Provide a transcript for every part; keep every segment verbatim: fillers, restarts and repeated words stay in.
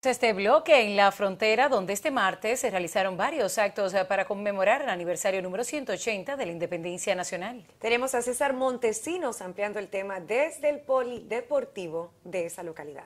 Este bloque en la frontera, donde este martes se realizaron varios actos para conmemorar el aniversario número ciento ochenta de la Independencia Nacional. Tenemos a César Montesinos ampliando el tema desde el polideportivo de esa localidad.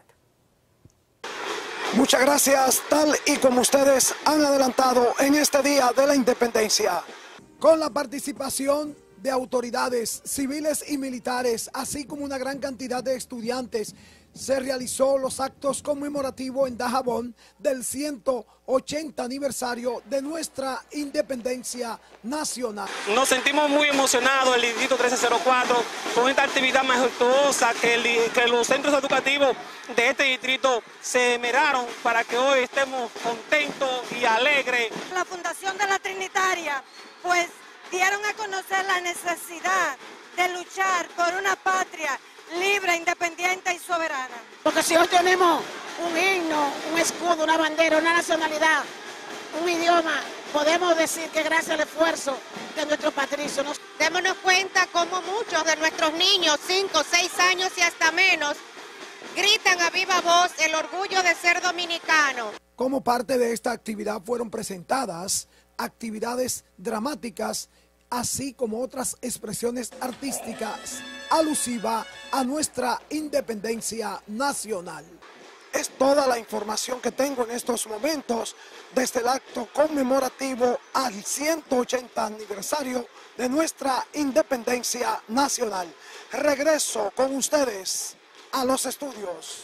Muchas gracias, tal y como ustedes han adelantado en este Día de la Independencia, con la participación de autoridades civiles y militares, así como una gran cantidad de estudiantes, se realizó los actos conmemorativos en Dajabón del ciento ochenta aniversario de nuestra independencia nacional. Nos sentimos muy emocionados, el Distrito trece cero cuatro, con esta actividad majestuosa que, el, que los centros educativos de este distrito se esmeraron para que hoy estemos contentos y alegres. La Fundación de la Trinitaria, pues, dieron a conocer la necesidad de luchar por una patria libre, independiente y soberana. Porque si hoy tenemos un himno, un escudo, una bandera, una nacionalidad, un idioma, podemos decir que gracias al esfuerzo de nuestros patricios. Nos... Démonos cuenta cómo muchos de nuestros niños, cinco, seis años y hasta menos, gritan a viva voz el orgullo de ser dominicano. Como parte de esta actividad fueron presentadas actividades dramáticas, así como otras expresiones artísticas alusivas a nuestra independencia nacional. Es toda la información que tengo en estos momentos desde el acto conmemorativo al ciento ochenta aniversario de nuestra independencia nacional. Regreso con ustedes a los estudios.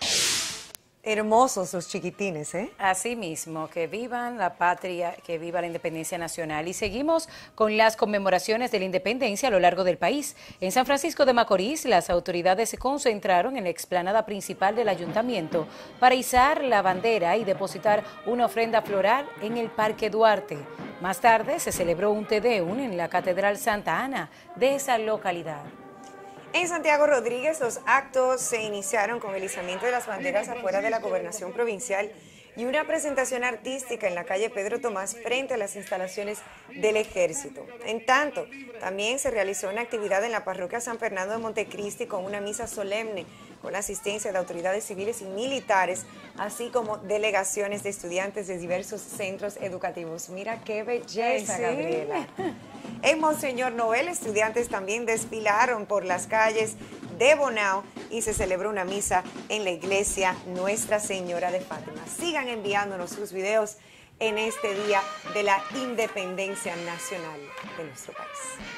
Hermosos sus chiquitines, ¿eh? Así mismo, que vivan la patria, que viva la independencia nacional. Y seguimos con las conmemoraciones de la independencia a lo largo del país. En San Francisco de Macorís, las autoridades se concentraron en la explanada principal del ayuntamiento para izar la bandera y depositar una ofrenda floral en el Parque Duarte. Más tarde se celebró un Te Deum en la Catedral Santa Ana de esa localidad. En Santiago Rodríguez, los actos se iniciaron con el izamiento de las banderas afuera de la gobernación provincial y una presentación artística en la calle Pedro Tomás frente a las instalaciones del Ejército. En tanto, también se realizó una actividad en la parroquia San Fernando de Montecristi con una misa solemne con la asistencia de autoridades civiles y militares, así como delegaciones de estudiantes de diversos centros educativos. Mira qué belleza, sí. Gabriela. En Monseñor Noel, estudiantes también desfilaron por las calles de Bonao y se celebró una misa en la iglesia Nuestra Señora de Fátima. Sigan enviándonos sus videos en este Día de la Independencia Nacional de nuestro país.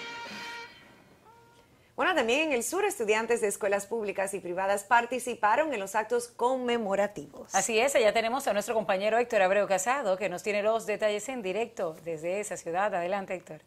Bueno, también en el sur, estudiantes de escuelas públicas y privadas participaron en los actos conmemorativos. Así es, ya tenemos a nuestro compañero Héctor Abreu Casado, que nos tiene los detalles en directo desde esa ciudad. Adelante, Héctor.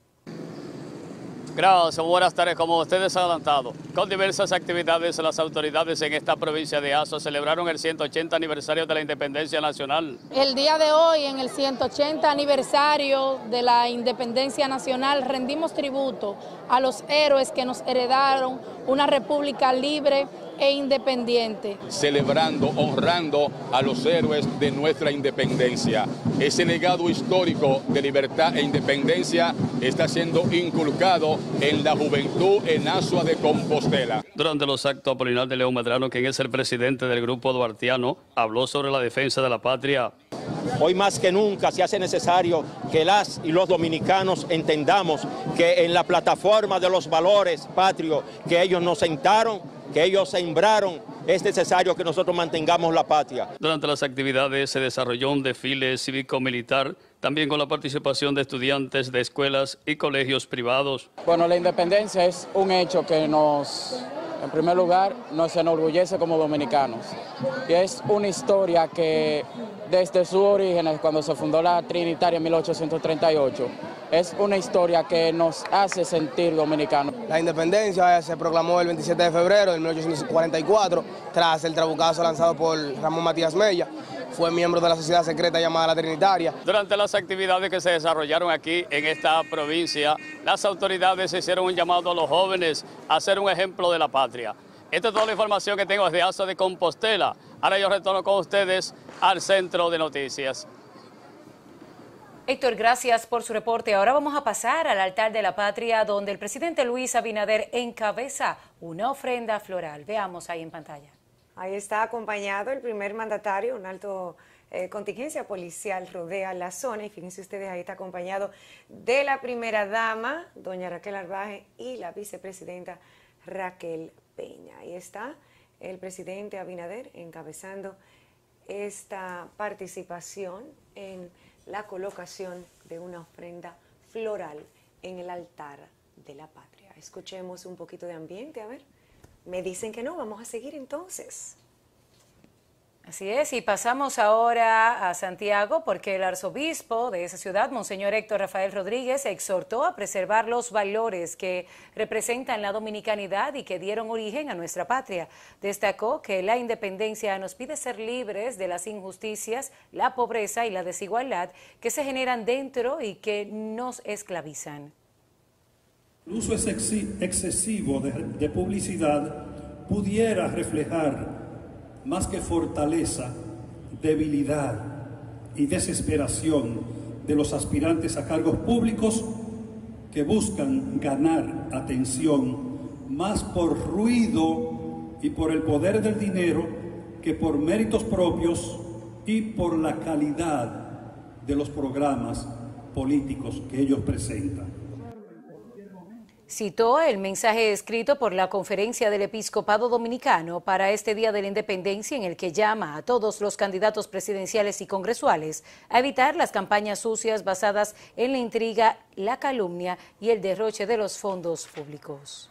Gracias, buenas tardes. Como ustedes han adelantado, con diversas actividades, las autoridades en esta provincia de Azua celebraron el ciento ochenta aniversario de la Independencia Nacional. El día de hoy, en el ciento ochenta aniversario de la Independencia Nacional, rendimos tributo a los héroes que nos heredaron una república libre e independiente. Celebrando, honrando a los héroes de nuestra independencia. Ese legado histórico de libertad e independencia está siendo inculcado en la juventud en Azua de Compostela. Durante los actos, Apolinar de León Medrano, quien es el presidente del grupo duartiano, habló sobre la defensa de la patria. Hoy más que nunca se hace necesario que las y los dominicanos entendamos que en la plataforma de los valores patrios que ellos nos sentaron, que ellos sembraron, es necesario que nosotros mantengamos la patria. Durante las actividades se desarrolló un desfile cívico-militar, también con la participación de estudiantes de escuelas y colegios privados. Bueno, la independencia es un hecho que nos, en primer lugar, nos enorgullece como dominicanos. Y es una historia que desde sus orígenes, cuando se fundó la Trinitaria en mil ochocientos treinta y ocho, es una historia que nos hace sentir dominicanos. La independencia se proclamó el veintisiete de febrero de mil ochocientos cuarenta y cuatro, tras el trabucazo lanzado por Ramón Matías Mella. Fue miembro de la sociedad secreta llamada la Trinitaria. Durante las actividades que se desarrollaron aquí en esta provincia, las autoridades hicieron un llamado a los jóvenes a ser un ejemplo de la patria. Esta es toda la información que tengo desde Azua de Compostela. Ahora yo retorno con ustedes al Centro de Noticias. Héctor, gracias por su reporte. Ahora vamos a pasar al altar de la patria, donde el presidente Luis Abinader encabeza una ofrenda floral. Veamos ahí en pantalla. Ahí está acompañado el primer mandatario, un alto eh, contingencia policial rodea la zona y fíjense ustedes, ahí está acompañado de la primera dama, doña Raquel Arbaje, y la vicepresidenta Raquel Peña. Ahí está el presidente Abinader encabezando esta participación en la colocación de una ofrenda floral en el altar de la patria. Escuchemos un poquito de ambiente, a ver. Me dicen que no, vamos a seguir entonces. Así es, y pasamos ahora a Santiago porque el arzobispo de esa ciudad, Monseñor Héctor Rafael Rodríguez, exhortó a preservar los valores que representan la dominicanidad y que dieron origen a nuestra patria. Destacó que la independencia nos pide ser libres de las injusticias, la pobreza y la desigualdad que se generan dentro y que nos esclavizan. El uso excesivo de, de publicidad pudiera reflejar más que fortaleza, debilidad y desesperación de los aspirantes a cargos públicos que buscan ganar atención más por ruido y por el poder del dinero que por méritos propios y por la calidad de los programas políticos que ellos presentan. Citó el mensaje escrito por la Conferencia del Episcopado Dominicano para este Día de la Independencia, en el que llama a todos los candidatos presidenciales y congresuales a evitar las campañas sucias basadas en la intriga, la calumnia y el derroche de los fondos públicos.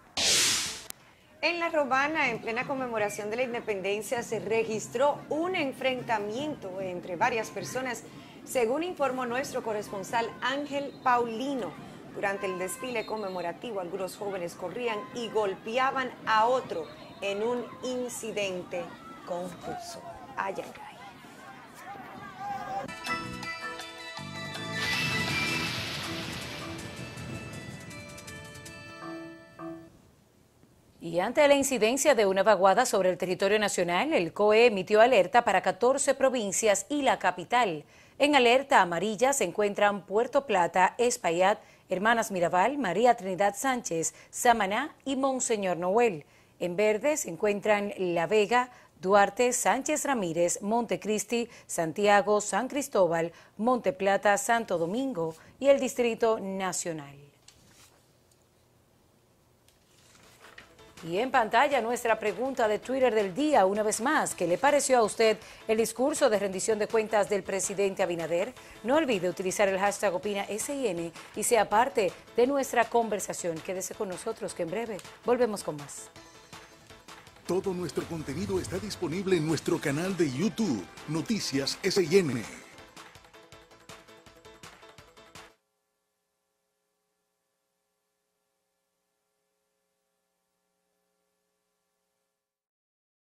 En La Romana, en plena conmemoración de la independencia, se registró un enfrentamiento entre varias personas, según informó nuestro corresponsal Ángel Paulino. Durante el desfile conmemorativo, algunos jóvenes corrían y golpeaban a otro en un incidente confuso. Ay, ay, ay. Y ante la incidencia de una vaguada sobre el territorio nacional, el C O E emitió alerta para catorce provincias y la capital. En alerta amarilla se encuentran Puerto Plata, Espaillat, Hermanas Mirabal, María Trinidad Sánchez, Samaná y Monseñor Noel. En verde se encuentran La Vega, Duarte, Sánchez Ramírez, Montecristi, Santiago, San Cristóbal, Monte Plata, Santo Domingo y el Distrito Nacional. Y en pantalla nuestra pregunta de Twitter del día, una vez más, ¿qué le pareció a usted el discurso de rendición de cuentas del presidente Abinader? No olvide utilizar el hashtag OpinaSIN y sea parte de nuestra conversación. Quédese con nosotros que en breve volvemos con más. Todo nuestro contenido está disponible en nuestro canal de YouTube, Noticias S I N.